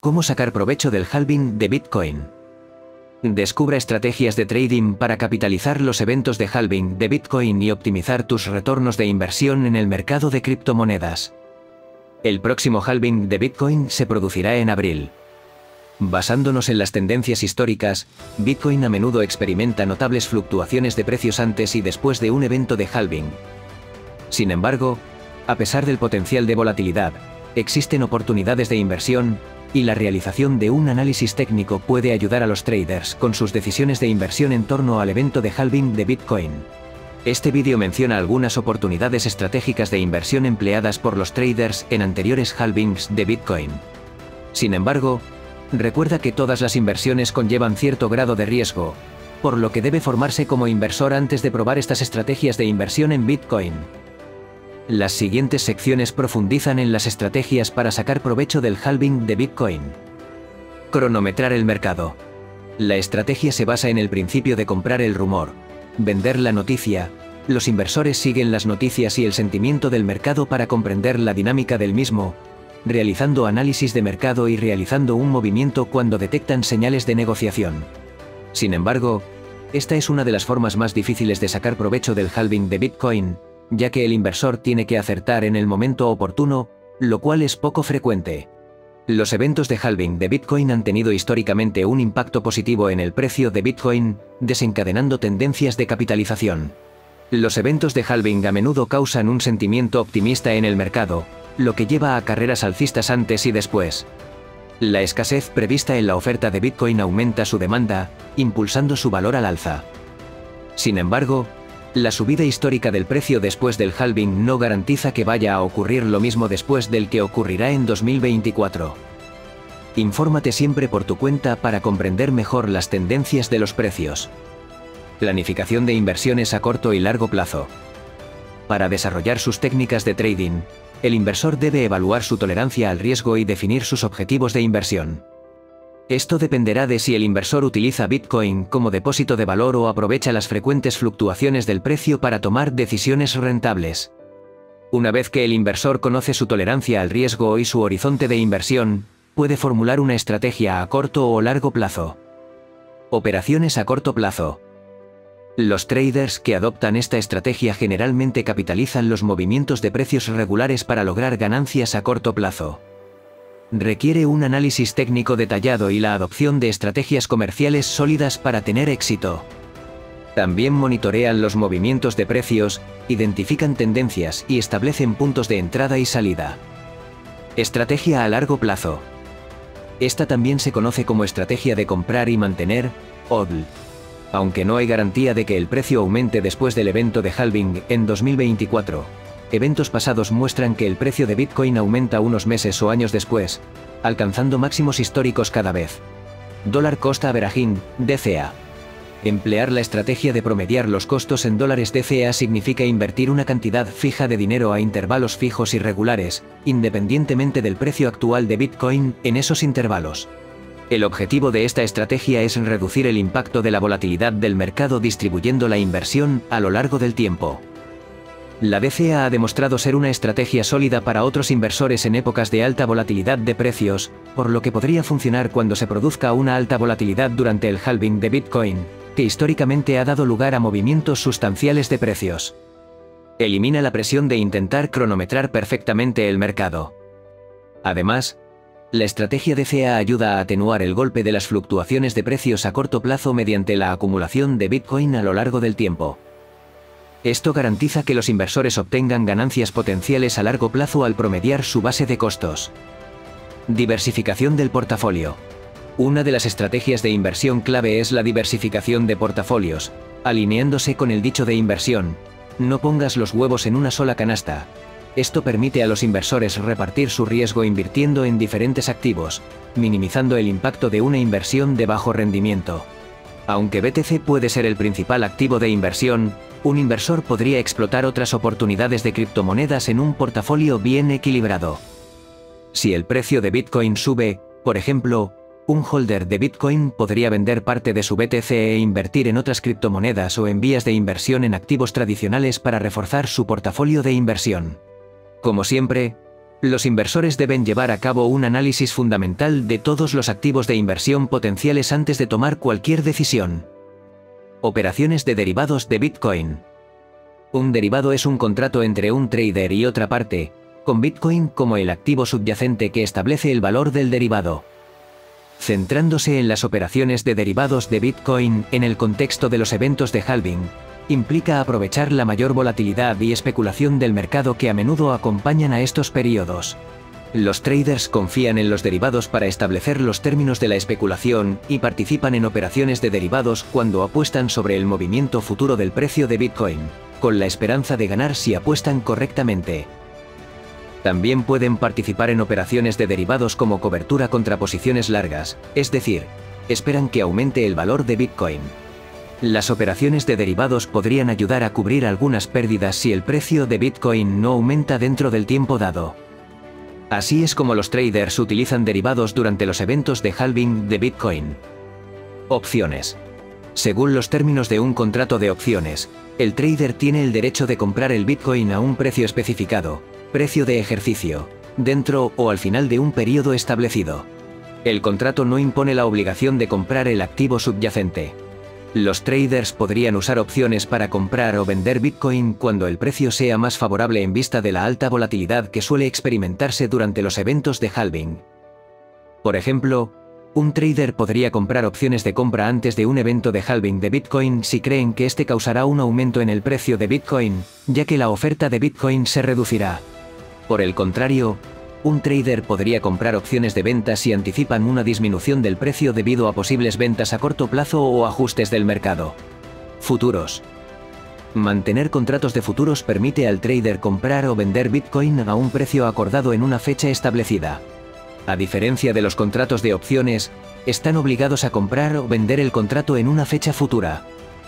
¿Cómo sacar provecho del halving de Bitcoin? Descubra estrategias de trading para capitalizar los eventos de halving de Bitcoin y optimizar tus retornos de inversión en el mercado de criptomonedas. El próximo halving de Bitcoin se producirá en abril. Basándonos en las tendencias históricas, Bitcoin a menudo experimenta notables fluctuaciones de precios antes y después de un evento de halving. Sin embargo, a pesar del potencial de volatilidad, existen oportunidades de inversión, y la realización de un análisis técnico puede ayudar a los traders con sus decisiones de inversión en torno al evento de halving de Bitcoin. Este vídeo menciona algunas oportunidades estratégicas de inversión empleadas por los traders en anteriores halvings de Bitcoin. Sin embargo, recuerda que todas las inversiones conllevan cierto grado de riesgo, por lo que debe formarse como inversor antes de probar estas estrategias de inversión en Bitcoin. Las siguientes secciones profundizan en las estrategias para sacar provecho del halving de Bitcoin. Cronometrar el mercado. La estrategia se basa en el principio de comprar el rumor, vender la noticia. Los inversores siguen las noticias y el sentimiento del mercado para comprender la dinámica del mismo, realizando análisis de mercado y realizando un movimiento cuando detectan señales de negociación. Sin embargo, esta es una de las formas más difíciles de sacar provecho del halving de Bitcoin, ya que el inversor tiene que acertar en el momento oportuno, lo cual es poco frecuente. Los eventos de halving de Bitcoin han tenido históricamente un impacto positivo en el precio de Bitcoin, desencadenando tendencias de capitalización. Los eventos de halving a menudo causan un sentimiento optimista en el mercado, lo que lleva a carreras alcistas antes y después. La escasez prevista en la oferta de Bitcoin aumenta su demanda, impulsando su valor al alza. Sin embargo, la subida histórica del precio después del halving no garantiza que vaya a ocurrir lo mismo después del que ocurrirá en 2024. Infórmate siempre por tu cuenta para comprender mejor las tendencias de los precios. Planificación de inversiones a corto y largo plazo. Para desarrollar sus técnicas de trading, el inversor debe evaluar su tolerancia al riesgo y definir sus objetivos de inversión. Esto dependerá de si el inversor utiliza Bitcoin como depósito de valor o aprovecha las frecuentes fluctuaciones del precio para tomar decisiones rentables. Una vez que el inversor conoce su tolerancia al riesgo y su horizonte de inversión, puede formular una estrategia a corto o largo plazo. Operaciones a corto plazo. Los traders que adoptan esta estrategia generalmente capitalizan los movimientos de precios regulares para lograr ganancias a corto plazo. Requiere un análisis técnico detallado y la adopción de estrategias comerciales sólidas para tener éxito. También monitorean los movimientos de precios, identifican tendencias y establecen puntos de entrada y salida. Estrategia a largo plazo. Esta también se conoce como estrategia de comprar y mantener, HODL. Aunque no hay garantía de que el precio aumente después del evento de halving en 2024, eventos pasados muestran que el precio de Bitcoin aumenta unos meses o años después, alcanzando máximos históricos cada vez. Dollar Cost Averaging, DCA. Emplear la estrategia de promediar los costos en dólares DCA significa invertir una cantidad fija de dinero a intervalos fijos y regulares, independientemente del precio actual de Bitcoin en esos intervalos. El objetivo de esta estrategia es reducir el impacto de la volatilidad del mercado distribuyendo la inversión a lo largo del tiempo. La DCA ha demostrado ser una estrategia sólida para otros inversores en épocas de alta volatilidad de precios, por lo que podría funcionar cuando se produzca una alta volatilidad durante el halving de Bitcoin, que históricamente ha dado lugar a movimientos sustanciales de precios. Elimina la presión de intentar cronometrar perfectamente el mercado. Además, la estrategia DCA ayuda a atenuar el golpe de las fluctuaciones de precios a corto plazo mediante la acumulación de Bitcoin a lo largo del tiempo. Esto garantiza que los inversores obtengan ganancias potenciales a largo plazo al promediar su base de costos. Diversificación del portafolio. Una de las estrategias de inversión clave es la diversificación de portafolios, alineándose con el dicho de inversión: no pongas los huevos en una sola canasta. Esto permite a los inversores repartir su riesgo invirtiendo en diferentes activos, minimizando el impacto de una inversión de bajo rendimiento. Aunque BTC puede ser el principal activo de inversión, un inversor podría explotar otras oportunidades de criptomonedas en un portafolio bien equilibrado. Si el precio de Bitcoin sube, por ejemplo, un holder de Bitcoin podría vender parte de su BTC e invertir en otras criptomonedas o en vías de inversión en activos tradicionales para reforzar su portafolio de inversión. Como siempre, Los inversores deben llevar a cabo un análisis fundamental de todos los activos de inversión potenciales antes de tomar cualquier decisión. Operaciones de derivados de Bitcoin. Un derivado es un contrato entre un trader y otra parte, con Bitcoin como el activo subyacente que establece el valor del derivado. Centrándose en las operaciones de derivados de Bitcoin en el contexto de los eventos de halving, implica aprovechar la mayor volatilidad y especulación del mercado que a menudo acompañan a estos periodos. Los traders confían en los derivados para establecer los términos de la especulación y participan en operaciones de derivados cuando apuestan sobre el movimiento futuro del precio de Bitcoin, con la esperanza de ganar si apuestan correctamente. También pueden participar en operaciones de derivados como cobertura contra posiciones largas, es decir, esperan que aumente el valor de Bitcoin. Las operaciones de derivados podrían ayudar a cubrir algunas pérdidas si el precio de Bitcoin no aumenta dentro del tiempo dado. Así es como los traders utilizan derivados durante los eventos de halving de Bitcoin. Opciones. Según los términos de un contrato de opciones, el trader tiene el derecho de comprar el Bitcoin a un precio especificado, precio de ejercicio, dentro o al final de un periodo establecido. El contrato no impone la obligación de comprar el activo subyacente. Los traders podrían usar opciones para comprar o vender Bitcoin cuando el precio sea más favorable en vista de la alta volatilidad que suele experimentarse durante los eventos de halving. Por ejemplo, un trader podría comprar opciones de compra antes de un evento de halving de Bitcoin si creen que este causará un aumento en el precio de Bitcoin, ya que la oferta de Bitcoin se reducirá. Por el contrario, un trader podría comprar opciones de venta si anticipan una disminución del precio debido a posibles ventas a corto plazo o ajustes del mercado. Futuros. Mantener contratos de futuros permite al trader comprar o vender Bitcoin a un precio acordado en una fecha establecida. A diferencia de los contratos de opciones, están obligados a comprar o vender el contrato en una fecha futura.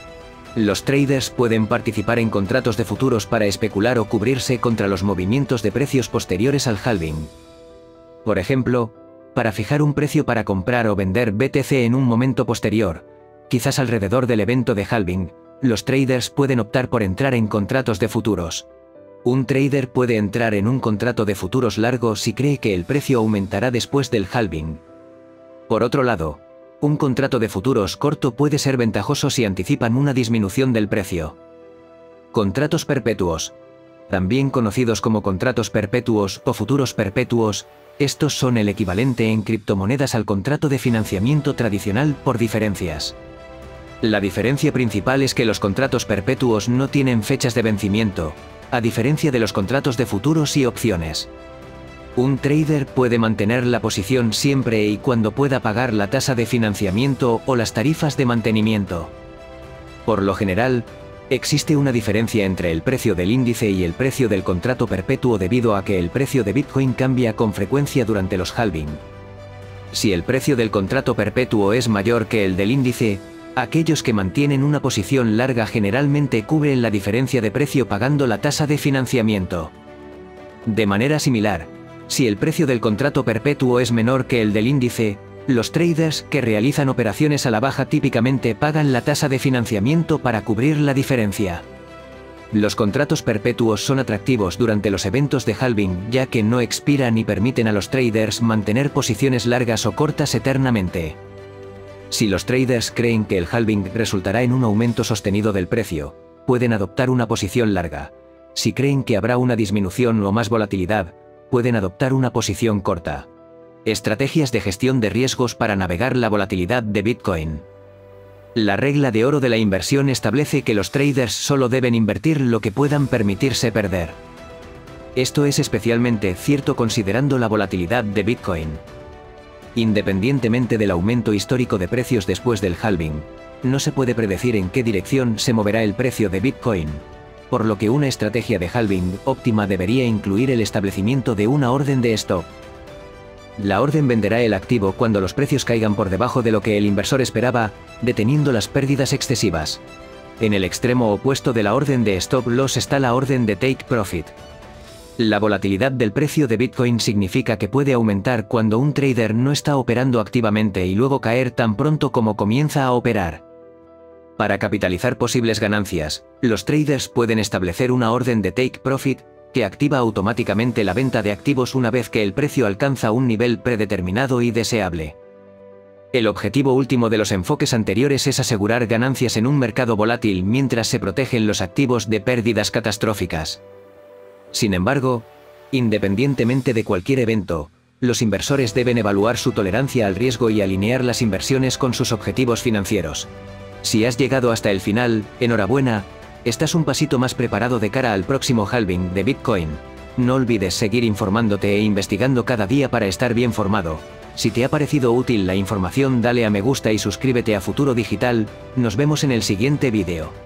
Los traders pueden participar en contratos de futuros para especular o cubrirse contra los movimientos de precios posteriores al halving. Por ejemplo, para fijar un precio para comprar o vender BTC en un momento posterior, quizás alrededor del evento de halving, los traders pueden optar por entrar en contratos de futuros. Un trader puede entrar en un contrato de futuros largo si cree que el precio aumentará después del halving. Por otro lado, un contrato de futuros corto puede ser ventajoso si anticipan una disminución del precio. Contratos perpetuos. También conocidos como contratos perpetuos o futuros perpetuos, estos son el equivalente en criptomonedas al contrato de financiamiento tradicional por diferencias. La diferencia principal es que los contratos perpetuos no tienen fechas de vencimiento, a diferencia de los contratos de futuros y opciones. Un trader puede mantener la posición siempre y cuando pueda pagar la tasa de financiamiento o las tarifas de mantenimiento. Por lo general, existe una diferencia entre el precio del índice y el precio del contrato perpetuo debido a que el precio de Bitcoin cambia con frecuencia durante los halving. Si el precio del contrato perpetuo es mayor que el del índice, aquellos que mantienen una posición larga generalmente cubren la diferencia de precio pagando la tasa de financiamiento. De manera similar, si el precio del contrato perpetuo es menor que el del índice, los traders que realizan operaciones a la baja típicamente pagan la tasa de financiamiento para cubrir la diferencia. Los contratos perpetuos son atractivos durante los eventos de halving ya que no expiran y permiten a los traders mantener posiciones largas o cortas eternamente. Si los traders creen que el halving resultará en un aumento sostenido del precio, pueden adoptar una posición larga. Si creen que habrá una disminución o más volatilidad, pueden adoptar una posición corta. Estrategias de gestión de riesgos para navegar la volatilidad de Bitcoin. La regla de oro de la inversión establece que los traders solo deben invertir lo que puedan permitirse perder. Esto es especialmente cierto considerando la volatilidad de Bitcoin. Independientemente del aumento histórico de precios después del halving, no se puede predecir en qué dirección se moverá el precio de Bitcoin, por lo que una estrategia de halving óptima debería incluir el establecimiento de una orden de stop. La orden venderá el activo cuando los precios caigan por debajo de lo que el inversor esperaba, deteniendo las pérdidas excesivas. En el extremo opuesto de la orden de stop loss está la orden de take profit. La volatilidad del precio de Bitcoin significa que puede aumentar cuando un trader no está operando activamente y luego caer tan pronto como comienza a operar. Para capitalizar posibles ganancias, los traders pueden establecer una orden de take profit, que activa automáticamente la venta de activos una vez que el precio alcanza un nivel predeterminado y deseable. El objetivo último de los enfoques anteriores es asegurar ganancias en un mercado volátil mientras se protegen los activos de pérdidas catastróficas. Sin embargo, independientemente de cualquier evento, los inversores deben evaluar su tolerancia al riesgo y alinear las inversiones con sus objetivos financieros. Si has llegado hasta el final, enhorabuena, estás un pasito más preparado de cara al próximo halving de Bitcoin. No olvides seguir informándote e investigando cada día para estar bien formado. Si te ha parecido útil la información, dale a me gusta y suscríbete a Futuro Digital. Nos vemos en el siguiente vídeo.